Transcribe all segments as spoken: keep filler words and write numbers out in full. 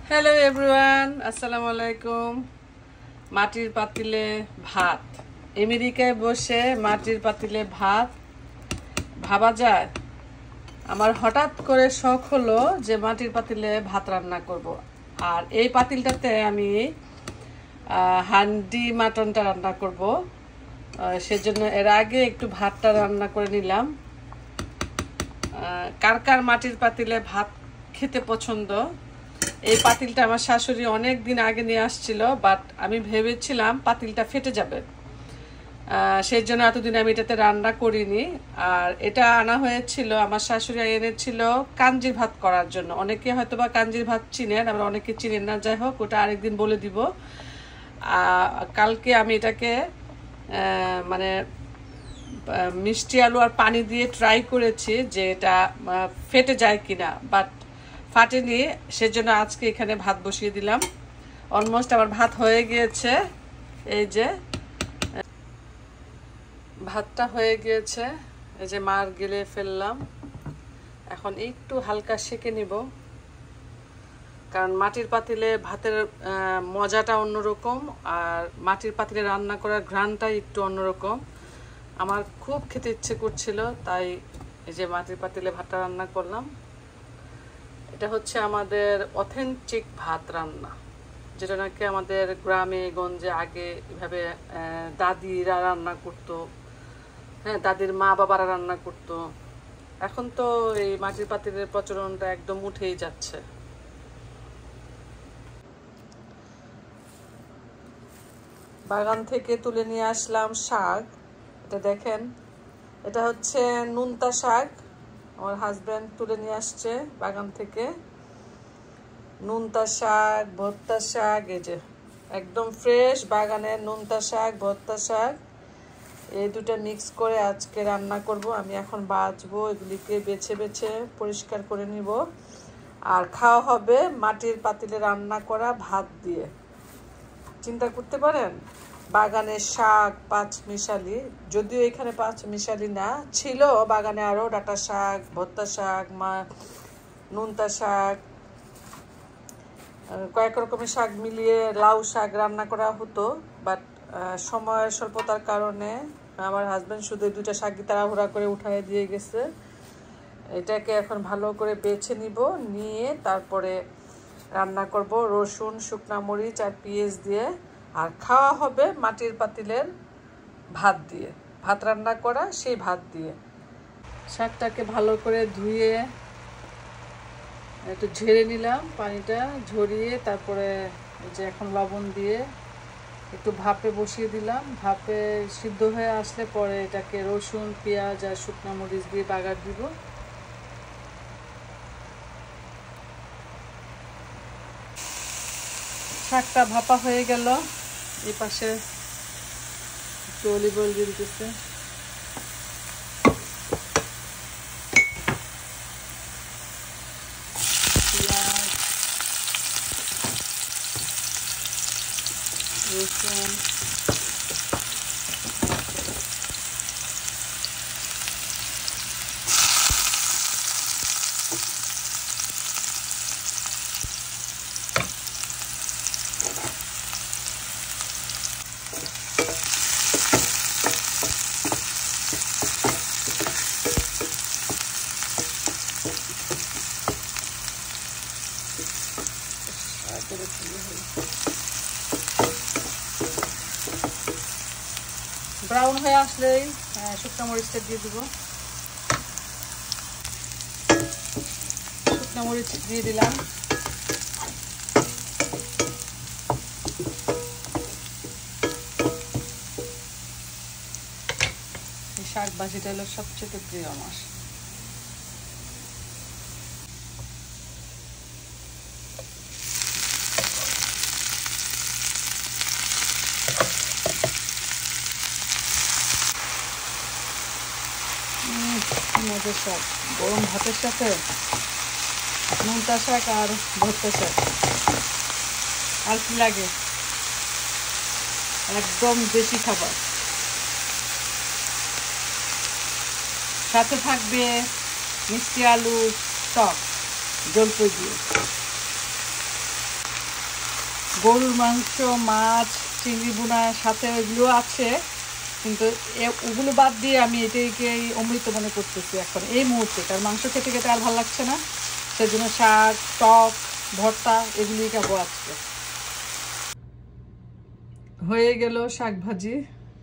Hello everyone, আসসালামু আলাইকুম। মাটির পাতিলে ভাত, আমেরিকায় বসে মাটির পাতিলে ভাত ভাবা যায়। আমার হঠাৎ করে শখ হলো যে মাটির পাতিলে ভাত রান্না করব। আর এই পাতিলটাতে আমি হান্ডি মাটনটা রান্না করব। সেজন্য এর আগে একটু ভাতটা রান্না করে নিলাম। কার কার মাটির পাতিলে ভাত খেতে পছন্দ? এই পাতিলটা আমার শাশুড়ি অনেক দিন আগে নিয়ে আসছিল, বাট আমি ভেবেছিলাম পাতিলটা ফেটে যাবে, সেই জন্য এতদিন আমি এটাতে রান্না করিনি। আর এটা আনা হয়েছিল, আমার শাশুড়ি এনেছিল কাঞ্জির ভাত করার জন্য। অনেকে হয়তো বা কাঞ্জির ভাত চিনেন, আমরা অনেকে চিনেন না, যাই হোক ওটা আরেকদিন বলে দিব। কালকে আমি এটাকে মানে মিষ্টি আলু আর পানি দিয়ে ট্রাই করেছি যে এটা ফেটে যায় কিনা, বাট ফাটেনি। সেজন্য আজকে এখানে ভাত বসিয়ে দিলাম। অলমোস্ট আমার ভাত হয়ে গিয়েছে। এই যে ভাতটা হয়ে গিয়েছে, এই যে মার গেলে ফেললাম। এখন একটু হালকা সেঁকে নিব, কারণ মাটির পাতিলে ভাতের মজাটা অন্যরকম, আর মাটির পাতিলে রান্না করার ঘ্রাণটা একটু অন্যরকম। আমার খুব খেতে ইচ্ছে করছিল, তাই এই যে মাটির পাতিলে ভাতটা রান্না করলাম। এটা হচ্ছে আমাদের অথেন্টিক ভাত রান্না, যেটা নাকি আমাদের গ্রামে গঞ্জে আগে এভাবে দাদিরা রান্না করতো, হ্যাঁ দাদির মা বাবারা রান্না করতো। এখন তো এই মাটির পাতিলের প্রচলনটা একদম উঠেই যাচ্ছে। বাগান থেকে তুলে নিয়ে আসলাম শাক। এটা দেখেন, এটা হচ্ছে নুনতা শাক। আমার হাজব্যান্ড তুলে নিয়ে আসছে বাগান থেকে। নুনতা শাক, ভর্তা শাক, এই যে একদম ফ্রেশ বাগানের নুনতা শাক, ভর্তা শাক, এই দুটা মিক্স করে আজকে রান্না করব। আমি এখন বাছবো, এগুলিকে বেছে বেছে পরিষ্কার করে নিব। আর খাওয়া হবে মাটির পাতিলে রান্না করা ভাত দিয়ে। চিন্তা করতে পারেন, বাগানের শাক পাঁচ মিশালি, যদিও এখানে পাঁচ মিশালি না, ছিল বাগানে আরও ডাঁটা শাক, ভর্তা শাক, মা নুনতা শাক, কয়েক রকমের শাক মিলিয়ে লাউ শাক রান্না করা হতো। বাট সময়ের স্বল্পতার কারণে আমার হাজব্যান্ড শুধু দুইটা শাকই তাড়াহুড়া করে উঠায় দিয়ে গেছে। এটাকে এখন ভালো করে বেছে নিব, নিয়ে তারপরে রান্না করব রসুন, শুকনা মরিচ আর পেঁয়াজ দিয়ে। আর খাওয়া হবে মাটির পাতিলের ভাত দিয়ে, ভাত রান্না করা সেই ভাত দিয়ে। শাকটাকে ভালো করে ধুয়ে একটু ঝেড়ে নিলাম, পানিটা ঝরিয়ে তারপরে যে এখন লবণ দিয়ে একটু ভাপে বসিয়ে দিলাম। ভাপে সিদ্ধ হয়ে আসলে পরে এটাকে রসুন, পেঁয়াজ আর শুকনো মরিচ দিয়ে বাগার দিব। শাকটা ভাপা হয়ে গেল, এই পাশে একটু অলিভ অয়েল দিয়ে দিতেছে। পেঁয়াজ, রসুন, ব্রাউন হয়ে আসলেই শুকনো মরিচটা দিয়ে দিব। শুকনো মরিচ দিয়ে দিলাম। এই শাক ভাজিটা হলো সবচেয়ে প্রিয় আমার। মজার শাক গরম ভাতের সাথে, নুনতা শাক আর ভর্তা শাক, আর কি লাগে? একদম দেশি খাবার। সাথে থাকবে মিষ্টি আলু টক জলপাই দিয়ে। গরুর মাংস, মাছ, চিংড়ি বোনার সাথে ওইগুলো আছে, কিন্তু ওগুলো বাদ দিয়ে আমি এটাকে অমৃত মনে করতেছি এখন এই মুহূর্তে। কারণ মাংস খেতে খেতে আর ভালো লাগছে না, সেজন্য শাক, টক, ভর্তা এগুলি খাবো আজকে। হয়ে গেল শাক ভাজি,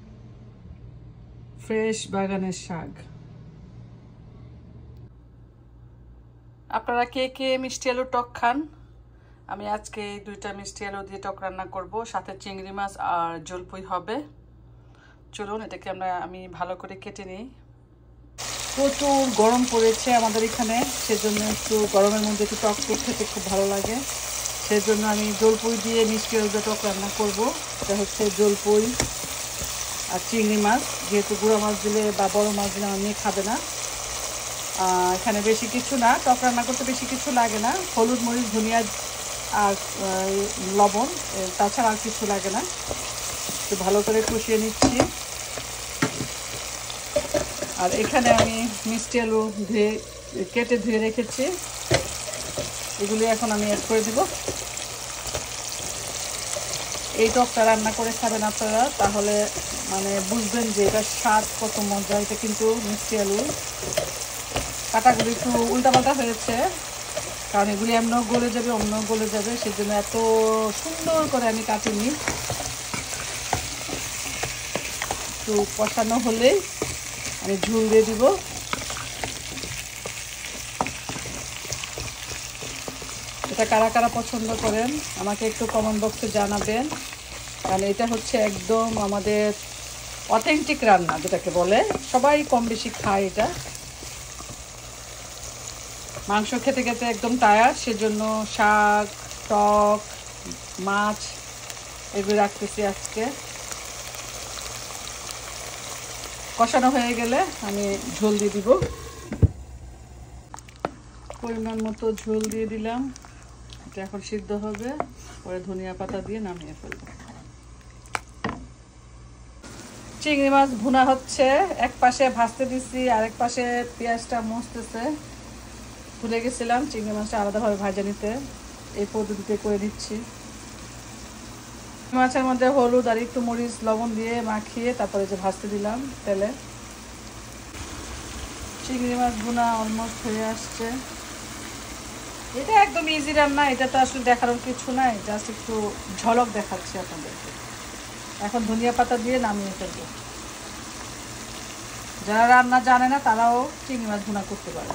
ফ্রেশ বাগানের শাক। আপনারা কে কে মিষ্টি আলু টক খান? আমি আজকে এই দুইটা মিষ্টি আলু দিয়ে টক রান্না করব, সাথে চিংড়ি মাছ আর জলপুই হবে। চলুন এটাকে আমরা আমি ভালো করে কেটে নিই। প্রচুর গরম পড়েছে আমাদের এখানে, সেজন্য একটু গরমের মধ্যে একটু টক টক খেতে খুব ভালো লাগে। সেজন্য আমি জলপুই দিয়ে মিষ্টি আলু দিয়ে টক রান্না করব। এটা হচ্ছে জলপুই আর চিংড়ি মাছ, যেহেতু গুঁড়ো মাছ দিলে বা বড় মাছ দিলে আমার মেয়ে খাবে না। এখানে বেশি কিছু না, টক রান্না করতে বেশি কিছু লাগে না, হলুদ, মরিচ, ধনিয়া আর লবণ, তাছাড়া আর কিছু লাগে না। একটু ভালো করে কষিয়ে নিচ্ছি। আর এখানে আমি মিষ্টি আলু ধুয়ে কেটে ধুয়ে রেখেছি, এগুলি এখন আমি অ্যাড করে দিব। এই টকটা রান্না করে খাবেন আপনারা, তাহলে মানে বুঝবেন যে এটার স্বাদ কত মজা। এটা কিন্তু মিষ্টি আলু কাটাগুলি একটু উল্টাপাল্টা হয়েছে, কারণ এগুলি এমনও গলে যাবে অমনও গলে যাবে, সেজন্য এত সুন্দর করে আমি কাটিনি। একটু কষানো হলেই আমি ঝুল দিয়ে দিব। এটা কারা কারা পছন্দ করেন আমাকে একটু কমেন্ট বক্সে জানাবেন, কারণ এটা হচ্ছে একদম আমাদের অথেন্টিক রান্না, যেটাকে বলে সবাই কম বেশি খায়। এটা মাংস খেতে খেতে একদম টায়ার্ড, সেজন্য শাক, টক, মাছ এগুলো রাখতেছি আজকে। কষানো হয়ে গেলে আমি ঝোল দিয়ে দিব, পরিমাণ মতো ঝোল দিয়ে দিলাম। এটা এখন সিদ্ধ হবে, পরে ধনিয়া পাতা দিয়ে নামিয়ে ফেলব। চিংড়ি মাছ ভুনা হচ্ছে, এক পাশে ভাজতে দিচ্ছি, আরেক পাশে পেঁয়াজটা মসতেছে। ভুলে গেছিলাম চিংড়ি মাছটা আলাদাভাবে ভাজা নিতে, এই পদ্ধতিতে করে দিচ্ছি। মাছের মধ্যে হলুদ আর একটু মরিচ লবণ দিয়ে মাখিয়ে তারপরে যে ভাজতে দিলাম তেলে। চিংড়ি মাছ ভুনা অলমোস্ট হয়ে আসছে। এটা একদম ইজি রান্না, এটা তো আসলে দেখানোর কিছু নাই, জাস্ট একটু ঝলক দেখাচ্ছি আপনাদেরকে। এখন ধনিয়া পাতা দিয়ে নামিয়ে ফেলবো। যারা রান্না জানে না তারাও চিংড়ি মাছ ভুনা করতে পারে।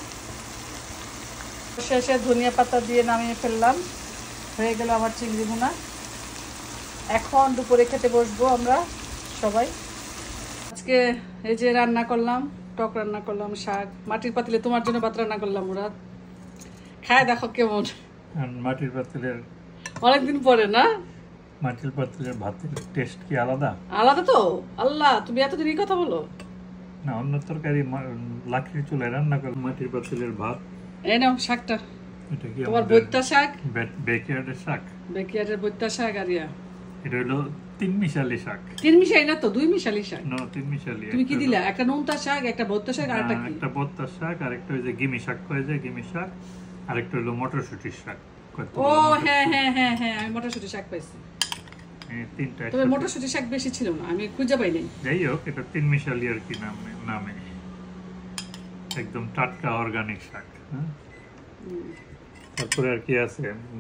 শেষে ধনিয়া পাতা দিয়ে নামিয়ে ফেললাম, হয়ে গেল আমার চিংড়ি ভুনা। এখন দুপুরে খেতে বসবো আমরা সবাই। আজকে এই যে রান্না করলাম, টক রান্না করলাম, শাক, মাটির পাতিলে তোমার জন্য ভাত রান্না করলাম। মুরাদ খায় দেখো কেমন। মাটির পাতিলের অনেকদিন পরে না, মাটির পাতিলের ভাতের টেস্ট কি আলাদা? আলাদা তো। আল্লাহ, তুমি এতদিন এই কথা বলো না, অন্য তরকারি লাকড়ির চুলায় রান্না করলে মাটির পাতিলের ভাত। এই নাও শাকটা, এটা কি তোমার বৈত্যা শাক? বেকিয়ার্ডের শাক, বেকিয়ার্ডের বৈত্যা শাক। আর ইয়া এটা হলো তিন মিশালি শাক। তিন মিশালি না তো, দুই মিশালি শাক। না, তিন মিশালি। তুমি কি দিলা? একটা নোনতা শাক, একটা বৈত্যা শাক, আর একটা কি? একটা বৈত্যা শাক, আর একটা ওই যে গিমি শাক কয় যে গিমি শাক, আর একটা হলো মটরশুটির শাক। ও হ্যাঁ হ্যাঁ হ্যাঁ হ্যাঁ, আমি মটরশুটি শাক পাইছি। এই তিনটা। তবে মটরশুটি শাক বেশি ছিল না, আমি খুঁজে পাই নাই। যাই হোক, এটা তিন মিশালি আর কি নামে নামে একদম টাটকা অর্গানিক শাক। হ্যাঁ, তারপরে আর কি আছে?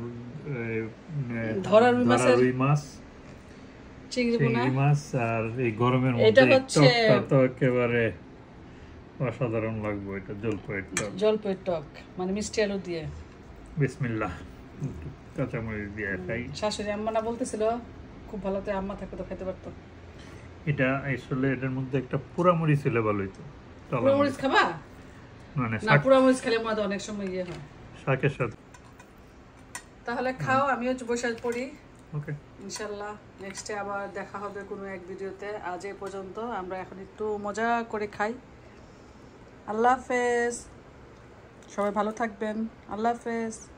ধরা রুই মাছ, চিংড়ি মাছ, আর এই গরমের মধ্যে টকটা তো একেবারে অসাধারণ লাগবে। এটা জলপাইয়ের টক, জলপাইয়ের টক মানে মিষ্টি আলু দিয়ে। বিসমিল্লাহ, কাঁচামরিচ দিয়ে খাই। শাশুড়ি আম্মা না বলতেছিল খুব ভালো, তো আম্মা থাকলে তো খেতে পারতো। এটা আসলে এটার মধ্যে একটা পোড়ামরিচ ছিল ভালো হইতো। পোড়ামরিচ খাবা? মানে না, পোড়ামরিচ খেলে মজা অনেক সময় ইয়ে হয় শাকের সাথে। তাহলে খাও, আমিও বসে পড়ি। ওকে, ইনশাল্লাহ নেক্সটে আবার দেখা হবে কোনো এক ভিডিওতে। আজ এই পর্যন্ত, আমরা এখন একটু মজা করে খাই। আল্লাহ হাফেজ, সবাই ভালো থাকবেন। আল্লাহ হাফেজ।